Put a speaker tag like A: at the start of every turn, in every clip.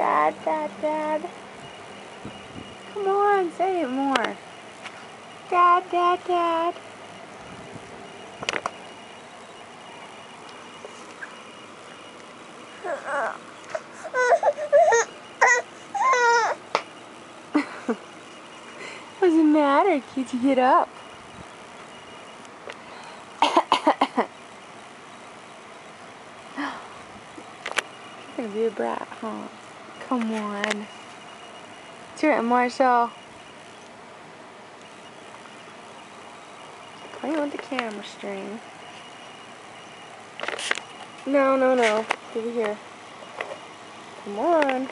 A: Dad, Dad, Dad. Come on, say it more. Dad, Dad, Dad. What's the matter? Can't you get up? You're gonna be a brat, huh? Come on. Do it, Marshall. Play with the camera string. No, no, no. Give it here. Come on.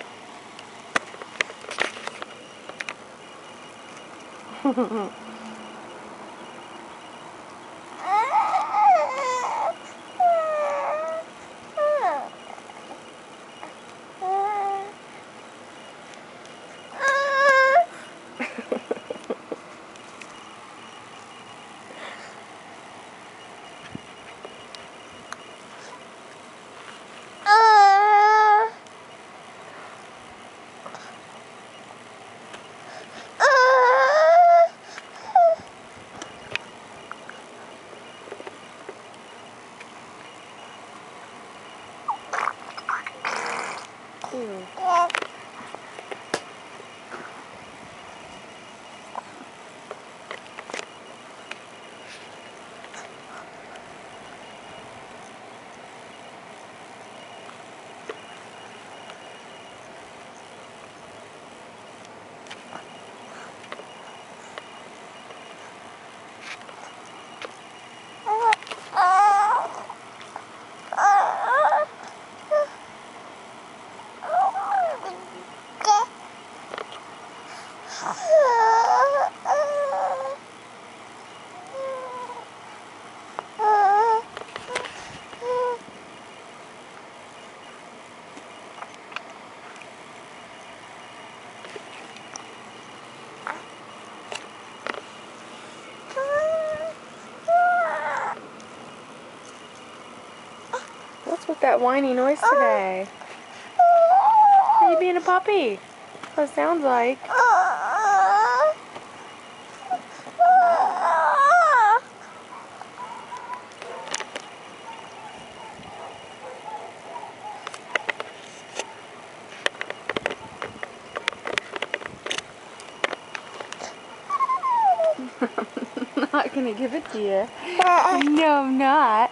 A: Ew. What's with that whiny noise today? Are you being a puppy? That's what it sounds like. I'm not gonna give it to you. No, I'm not.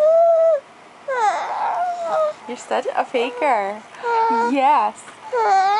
A: You're such a faker. Yes.